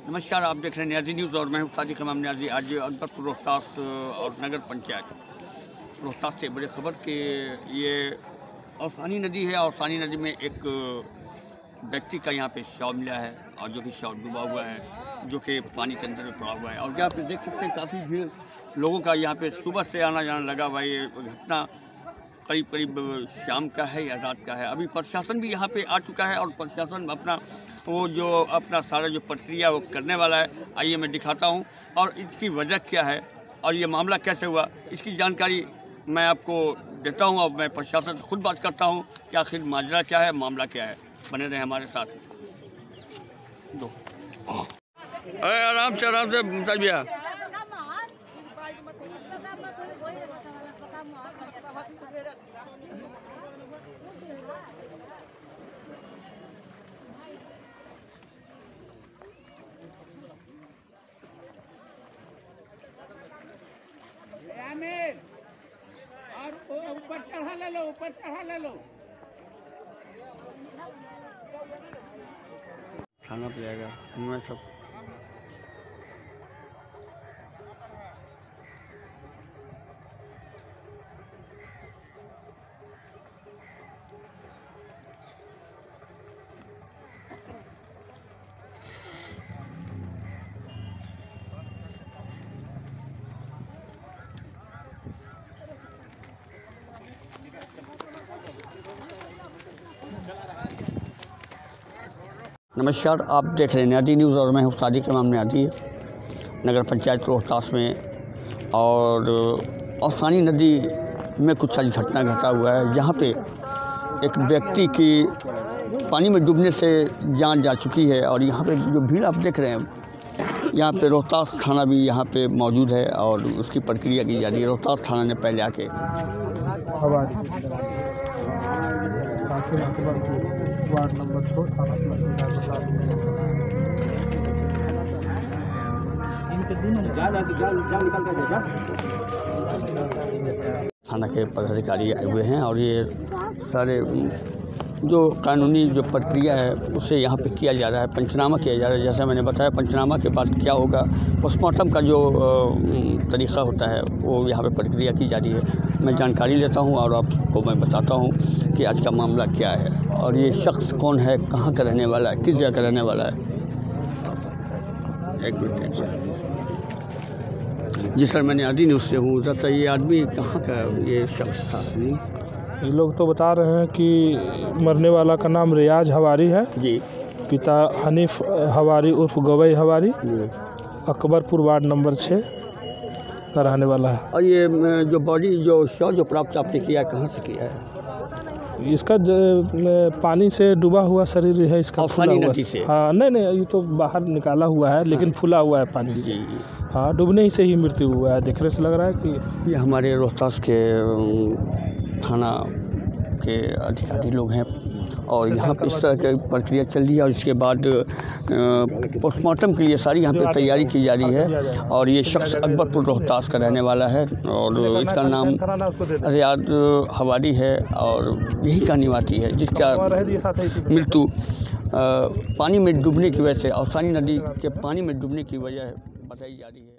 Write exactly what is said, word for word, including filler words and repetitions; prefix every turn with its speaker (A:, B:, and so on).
A: नमस्कार, आप देख रहे हैं न्याजी न्यूज़ और मैं हूं सादिक इमाम न्याजी। आज अकबरपुर रोहतास और नगर पंचायत रोहतास से बड़ी खबर कि ये औसानी नदी है। औसानी नदी में एक व्यक्ति का यहाँ पे शव मिला है और जो कि शव डूबा हुआ है, जो कि पानी के अंदर में पड़ा हुआ है। और यहाँ पे देख सकते हैं काफ़ी भीड़ लोगों का यहाँ पे सुबह से आना जाना लगा हुआ है। ये घटना करीब करीब शाम का है या रात का है। अभी प्रशासन भी यहाँ पे आ चुका है और प्रशासन अपना वो जो अपना सारा जो प्रक्रिया वो करने वाला है। आइए मैं दिखाता हूँ और इसकी वजह क्या है और ये मामला कैसे हुआ, इसकी जानकारी मैं आपको देता हूँ और मैं प्रशासन से खुद बात करता हूँ कि आखिर माजरा क्या है, मामला क्या है। बने रहे हमारे साथ। दो अरे आराम से आराम से मुमताज भैया।
B: और ऊपर चढ़ा ले लो, ऊपर चढ़ा ले लो।
A: खाना पे जाएगा मैं सब नमस्कार, आप देख रहे हैं न्याजी न्यूज़ और मैं हूं सादिक इमाम न्याजी, नगर पंचायत रोहतास में। और औसानी नदी में कुछ आज घटना घटा हुआ है, जहां पे एक व्यक्ति की पानी में डूबने से जान जा चुकी है। और यहां पे जो भीड़ आप देख रहे हैं, यहां पे रोहतास थाना भी यहां पे मौजूद है और उसकी प्रक्रिया की जा रही है। रोहतास थाना ने पहले आके
C: वार्ड नंबर दो थाना
A: थाना के पदाधिकारी आए हुए हैं और ये सारे जो कानूनी जो प्रक्रिया है उसे यहाँ पे किया जा रहा है, पंचनामा किया जा रहा है। जैसा मैंने बताया, पंचनामा के बाद क्या होगा, पोस्टमार्टम का जो तरीक़ा होता है वो यहाँ पे प्रक्रिया की जा रही है। मैं जानकारी लेता हूँ और आपको मैं बताता हूँ कि आज का मामला क्या है और ये शख्स कौन है, कहाँ का रहने वाला है, किस जगह का रहने वाला है। एक मिनट जी सर, मैं न्याजी न्यूज़ से हूँ। तो ये आदमी कहाँ का ये शख्स था?
C: ये लोग तो बता रहे हैं कि मरने वाला का नाम रियाज हवारी है
A: जी,
C: पिता हनीफ हवारी उर्फ गवई हवारी, अकबरपुर वार्ड नंबर छः का रहने वाला है।
A: और ये जो बॉडी जो शव जो प्राप्त आपने किया है, कहाँ से किया है?
C: इसका पानी से डूबा हुआ शरीर है इसका, फूला हुआ
A: से?
C: हाँ, नहीं नहीं, ये तो बाहर निकाला हुआ है लेकिन हाँ, फूला हुआ है पानी से। हाँ, डूबने ही से ही मृत्यु हुआ है। देखने से लग रहा है कि ये
A: हमारे रोहतास के थाना के अधिकारी लोग हैं और यहाँ पे इस तरह की प्रक्रिया चल रही है। और इसके बाद पोस्टमार्टम के लिए सारी यहाँ पे तैयारी की जा रही है। और ये शख्स अकबरपुर रोहतास का रहने वाला है और इसका नाम रियाज हवारी है और यही का निवासी है, जिसका मृत्यु पानी में डूबने की वजह से, औसानी नदी के पानी में डूबने की वजह बताई जा रही है।